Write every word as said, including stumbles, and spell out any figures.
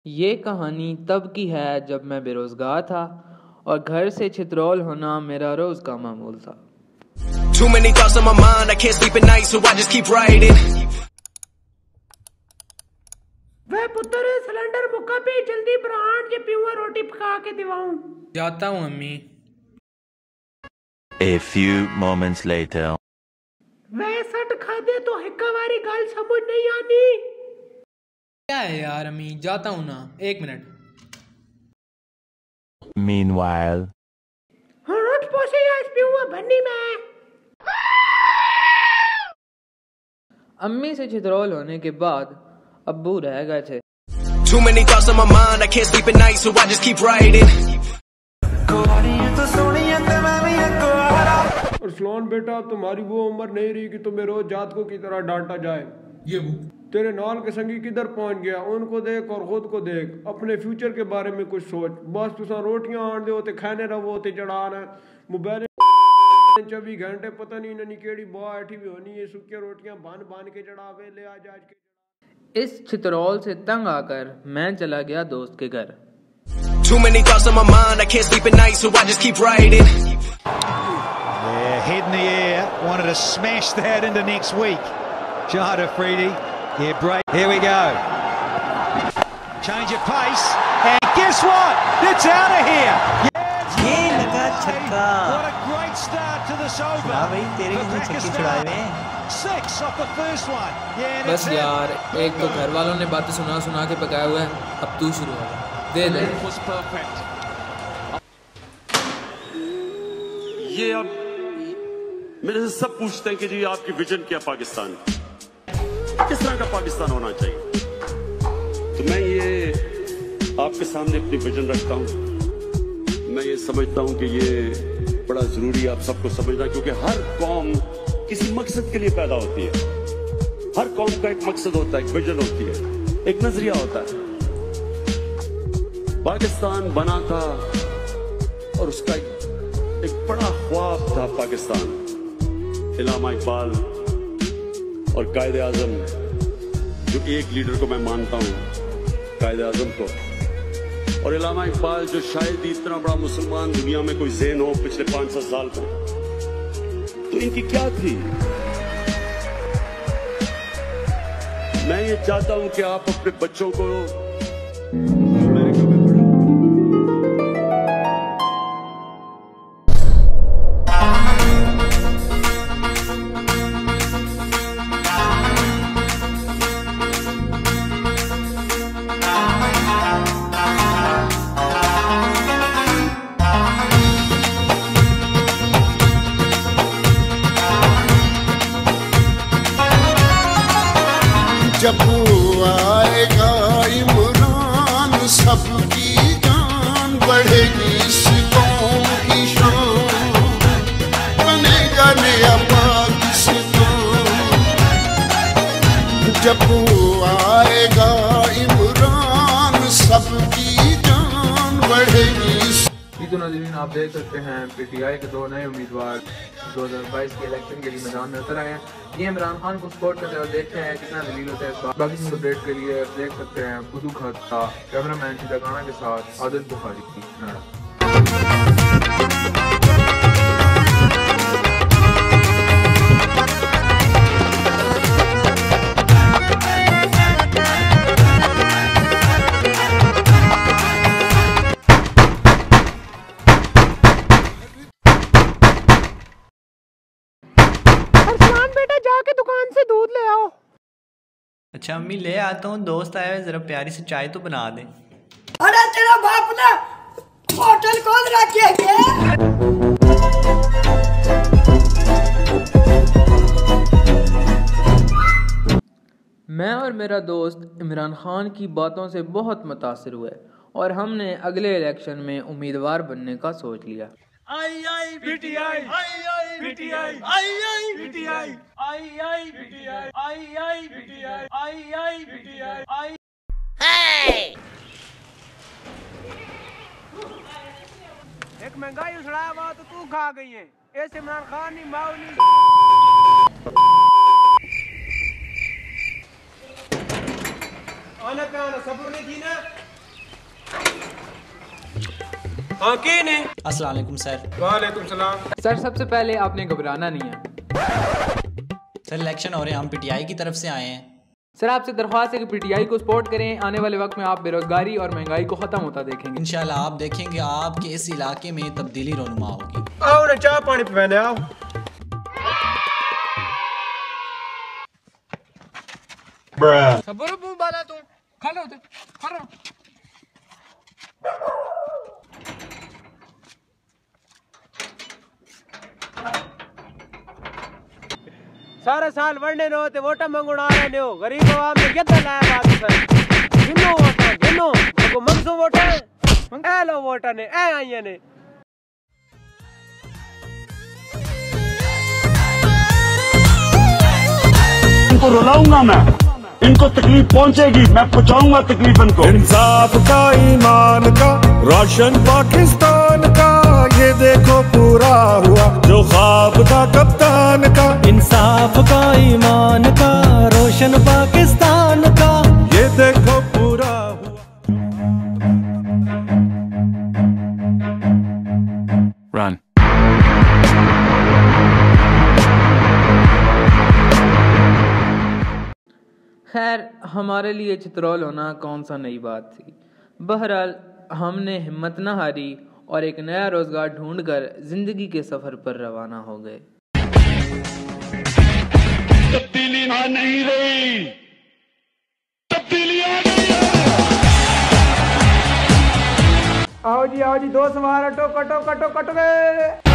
ये कहानी तब की है जब मैं बेरोजगार था और घर से छितरौल होना मेरा रोज का मामूल था। Too many thoughts on my mind, I can't sleep at night, so I just keep writing. वे पुत्र सिलेंडर मुक्का पे जल्दी ब्रांड ये पीऊँ रोटी पका के दिवाऊं। जाता हूँ अम्मी। A few moments later. वे सट खा दे तो हिक्कावारी गाल समझ नहीं आनी। क्या है यार अम्मी, जाता हूँ ना, एक मिनट। Meanwhile. रोट पोसे या इस पीऊँ भन्नी में। अम्मी से छितरौल होने के बाद अब्बू रह गए थे। Too many thoughts on my mind, I can't sleep at night, so I just keep writing. Arsalan बेटा, अब तुम्हारी वो उम्र नहीं रही कि तुम्हें रोज जातकों की तरह डांटा जाए। ये वो तेरे नाल के संगी किधर पहुंच गया, उनको देख और खुद को देख, अपने फ्यूचर के बारे में कुछ सोच। बस तुसा रोटियां आन दो ते खाने रहो ते चढ़ाना मोबाइल चौबीस घंटे पता नहीं ननी केड़ी बुआ बैठी भी होनी है, सुखिया रोटियां बान बान के चढ़ावे ले आज आज के। इस छितरौल से तंग आकर मैं चला गया दोस्त के घर। Too many thoughts on my mind, I can't sleep at night, so I just keep writing. Yeah, head in the air, wanted to smash that into next week. Jada Freedy, yeah, break. Here we go. Change of pace, and guess what? It's out of here. ये लगा छक्का। What a great start to this over. हाँ भाई, तेरे कितने छक्के छुड़ाए हैं? Six off the first one. Yeah, बस यार, एक तो घर वालों ने बातें सुना सुना के पकाया हुआ है, अब तू शुरू हो जा। दे दे। ये अब मेरे से सब पूछते हैं कि जी आपकी विजन क्या पाकिस्तान, किस तरह का पाकिस्तान होना चाहिए। तो मैं ये आपके सामने अपनी विजन रखता हूँ। मैं ये समझता हूँ कि ये बड़ा जरूरी है आप सबको समझना, क्योंकि हर कौम किसी मकसद के लिए पैदा होती है। हर कौम का एक मकसद होता है, एक विजन होती है, एक नजरिया होता है। पाकिस्तान बना था और उसका एक, एक बड़ा ख्वाब था पाकिस्तान। इलामा इकबाल और कायदे आजम, जो एक लीडर को मैं मानता हूं, कायदे आजम को, और इलामा इकबाल जो शायद ही इतना बड़ा मुसलमान दुनिया में कोई ज़हन हो पिछले पांच सौ साल में, तो इनकी क्या थी। मैं ये चाहता हूं कि आप अपने बच्चों को जब आएगा इमरान सबकी जान बढ़ेगी, इस कौम की शान बनेगा नया पाकिस्तान। जब आएगा इमरान सबकी जान बढ़ेगी। तो नाज़रीन, आप देख सकते हैं पीटीआई के दो नए उम्मीदवार दो हज़ार बाईस के इलेक्शन के लिए मैदान में उतर आए हैं। ये इमरान खान को सपोर्ट करते हैं और देखते हैं कितना दलील होता है इस बार। बाकी अपडेट के लिए देख सकते हैं खुदू खाता कैमरामैन शिदागाना के साथ आदिल बुखारी की कनाडा। जाके दुकान से दूध ले आओ। अच्छा अम्मी, ले आता हूँ, दोस्त आया है, जरा प्यारी से चाय तो बना दे। अरे तेरा बाप ने होटल खोल रखी है। मैं और मेरा दोस्त इमरान खान की बातों से बहुत मुतासिर हुए और हमने अगले इलेक्शन में उम्मीदवार बनने का सोच लिया। I I PTI, I I PTI, I I PTI, I I PTI, I I PTI, I I PTI, I. एक महंगाई उछड़ा हुआ तो तू खा गई है, ऐसे इमरान खान नहीं माओ नहीं। आना पे आना, सब्र नहीं थी ना। हाँ की ने। अस्सलाम वालेकुम सर। वालेकुम सलाम। सर सबसे पहले आपने घबराना नहीं है। सर इलेक्शन हो रहे हैं, हम पीटीआई की तरफ से आए हैं। सर आपसे दरख्वास्त है कि पीटीआई को सपोर्ट करें। आने वाले वक्त में आप बेरोजगारी और महंगाई को खत्म होता देखेंगे। इंशाल्लाह आप देखेंगे आपके इस इलाके में तब्दीली रोनुमा होगी। आओ ना चाय पानी पिलाने आओ। सब्र मुंह बाला तू खा लो खा लो। सारा साल वड़ने नो ते वोटा मंगुणा रहे हो। गरीब आवाम ने कितना लाया बात सर। गिनो वोटा गिनो को मंगसो वोटा ए लो वोटा ने ए आइए ने। इनको रुलाऊंगा मैं, इनको तकलीफ पहुंचेगी, मैं पहुंचाऊंगा तकलीफ इनको। इंसाफ का, ईमान का, रोशन पाकिस्तान का, ये देखो पूरा हुआ जो ख्वाब था कप्तान का। इंसाफ का, ईमान का, रोशन पाकिस्तान का, ये देखो पूरा हुआ। Run. खैर हमारे लिए चित्रौल होना कौन सा नई बात थी। बहरहाल हमने हिम्मत न हारी और एक नया रोजगार ढूंढकर जिंदगी के सफर पर रवाना हो गए। तब्दीली वहां नहीं रही, तब्दीली आ गई है। आओ जी आओ जी, दो सवार टोको टोको टोको टोको।